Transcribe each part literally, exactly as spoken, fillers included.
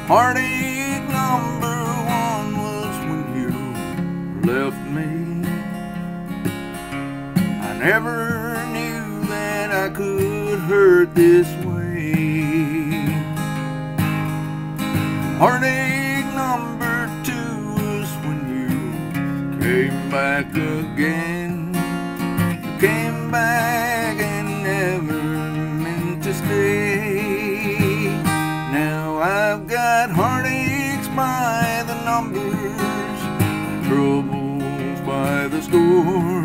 Heartache number one was when you left me. I never knew that I could hurt this way. Heartache number two was when you came back again. You came back and never meant to stay. Now I've got heartaches by the numbers, troubles by the score.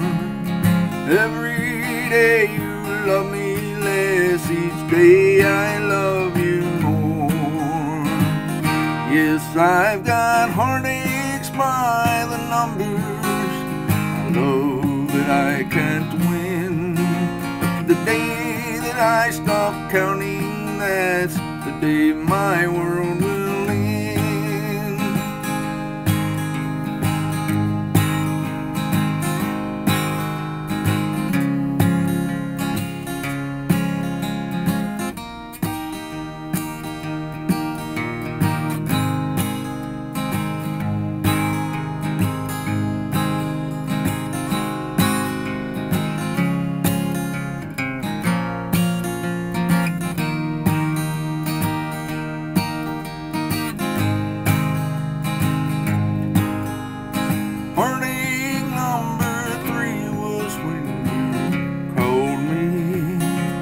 Every day you love me less, each day I love you more. Yes, I've got heartaches by the numbers, I know that I can't win. But the day that I stop counting, that's the day my world will end. Heartache number three was when you called me,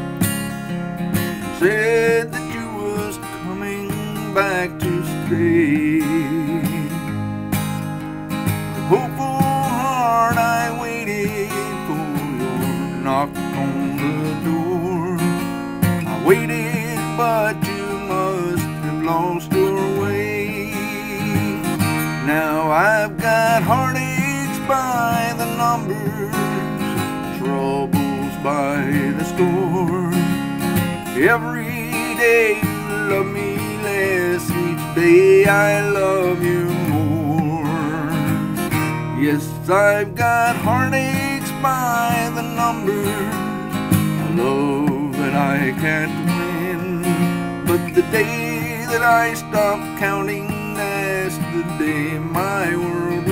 said that you was coming back to stay. With hopeful heart I waited for your knock on the door. I waited, but you must have lost your way. Now I've got heartaches by the numbers, troubles by the score. Every day you love me less, each day I love you more. Yes, I've got heartaches by the numbers, I love that I can't win. But the day that I stop counting, that's the day my world